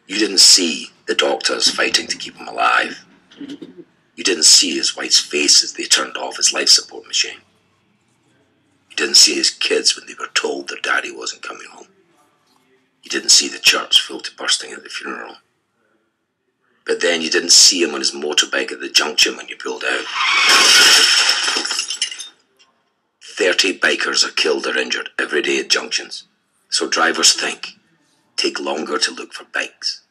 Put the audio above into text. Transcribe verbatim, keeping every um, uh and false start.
You didn't see the doctors fighting to keep him alive. You didn't see his wife's face as they turned off his life support machine. You didn't see his kids when they were told their daddy wasn't coming home. You didn't see the church full to bursting at the funeral. But then you didn't see him on his motorbike at the junction when you pulled out. Thirty bikers are killed or injured every day at junctions. So drivers think, take longer to look for bikes.